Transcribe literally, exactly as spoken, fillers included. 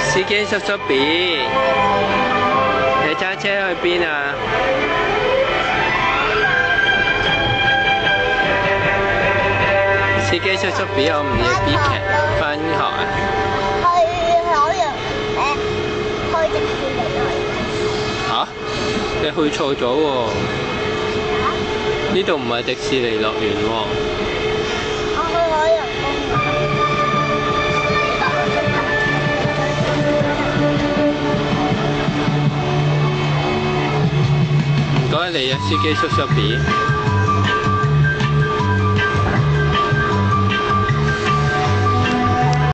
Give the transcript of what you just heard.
司機叔叔 B， 你揸車去邊啊？司機叔叔 B， 我唔要 B 劇，返學啊？ 去海洋誒，去迪士尼去。 嚇？你去錯咗喎！呢度唔係迪士尼樂園喎。 我去海洋公園。 唔該你啊，司機叔叔 B。